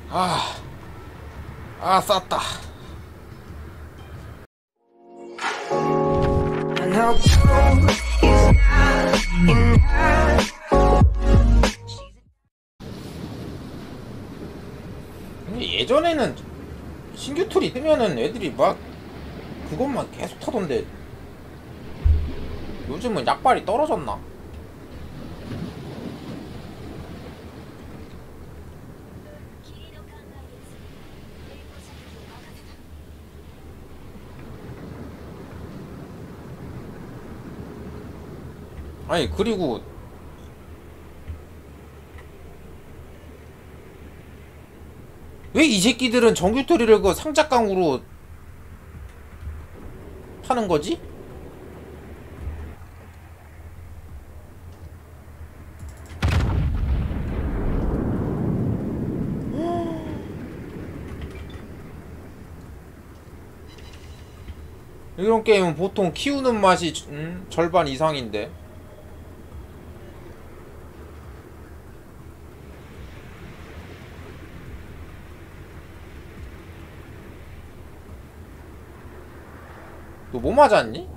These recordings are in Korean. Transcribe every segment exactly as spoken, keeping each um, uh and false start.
아, 아, 쌌다. 근데 예전에는 신규 툴이 뜨면은 애들이 막 그것만 계속 타던데 요즘은 약발이 떨어졌나? 아니 그리고 왜 이 새끼들은 정규토리를 그 상자깡으로 파는 거지? 이런 게임은 보통 키우는 맛이 음, 절반 이상인데. 너 뭐 맞았니?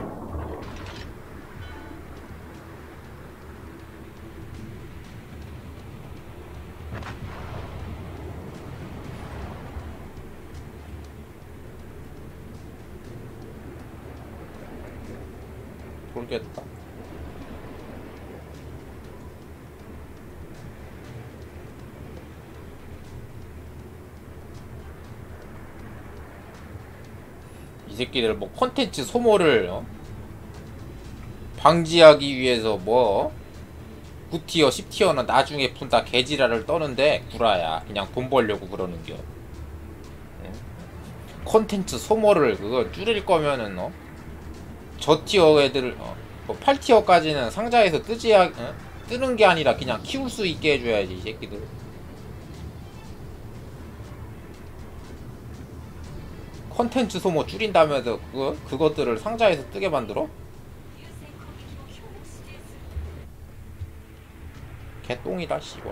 모르겠다. 이 새끼들 뭐 콘텐츠 소모를 어? 방지하기 위해서 뭐 구 티어 십 티어는 나중에 푼다 개지랄을 떠는데 구라야. 그냥 돈 벌려고 그러는겨. 콘텐츠 소모를 그거 줄일 거면은 어? 저 티어 애들 어? 뭐 팔 티어까지는 상자에서 뜨지 어? 뜨는 게 아니라 그냥 키울 수 있게 해줘야지 이 새끼들. 콘텐츠 소모 줄인다면서 그거 그것들을 상자에서 뜨게 만들어? 개똥이다 씨발.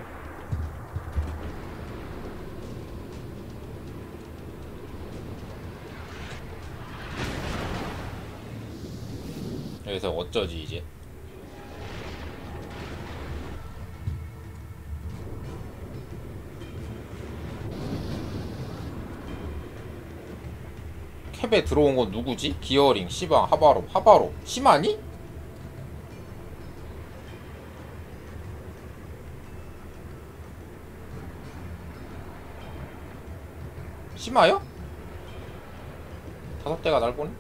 여기서 어쩌지 이제. 캡에 들어온 건 누구지? 기어링, 시방, 하바로, 하바로, 시마니? 시마요? 다섯 대가 날 보네?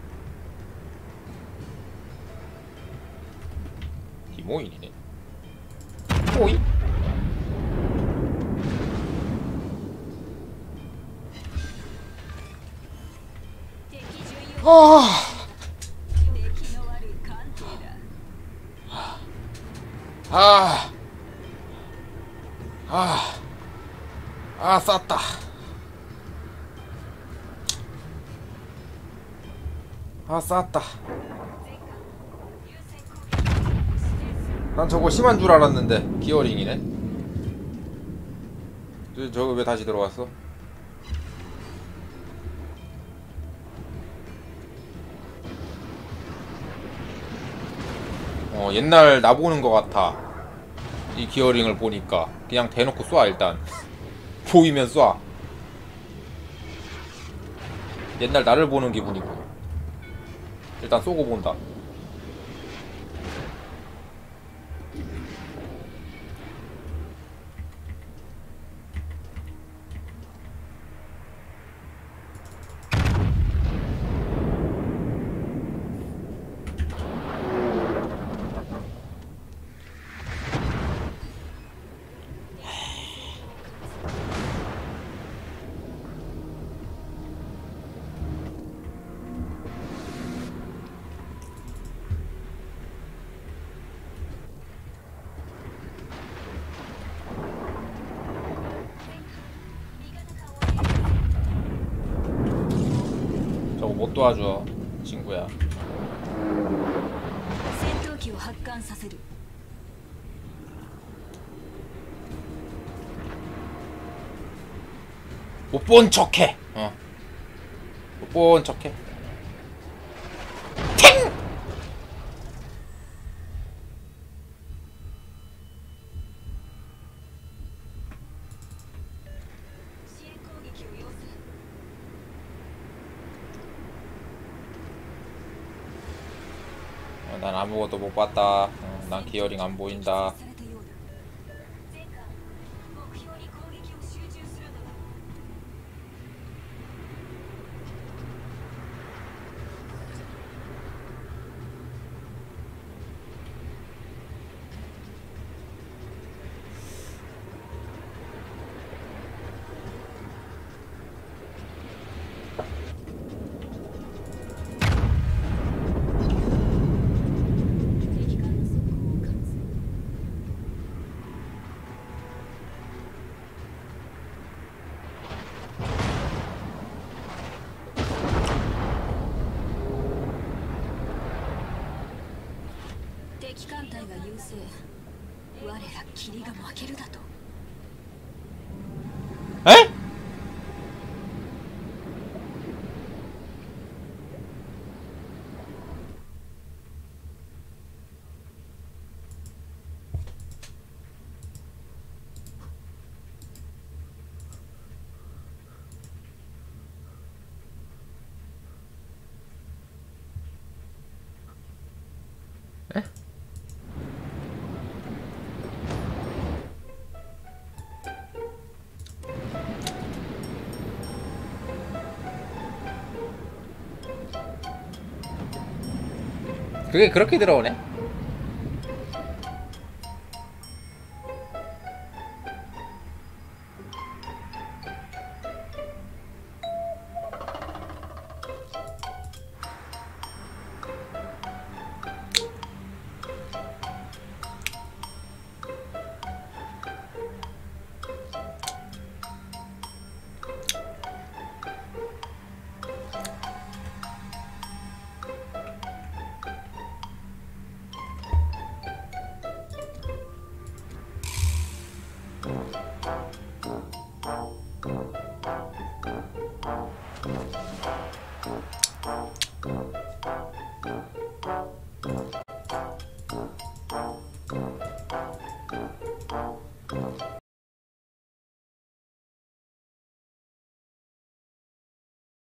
디모인이네. 호이? 아, 아, 아, 아, 쌌다. 아, 쌌다. 난 저거 심한 줄 알았는데 기어링이네. 저, 저거 왜 다시 들어왔어? 어, 옛날 나 보는 것 같아. 이 기어링을 보니까 그냥 대놓고 쏴 일단. 보이면 쏴. 옛날 나를 보는 기분이고. 일단 쏘고 본다. 저거 못 도와줘 친구야. 못 본 척해. 어. 못 본 척해. 탱! 어, 난 아무것도 못 봤다. 어, 난 기어링 안 보인다. 에? 에? 그게 그렇게 들어오네? 어.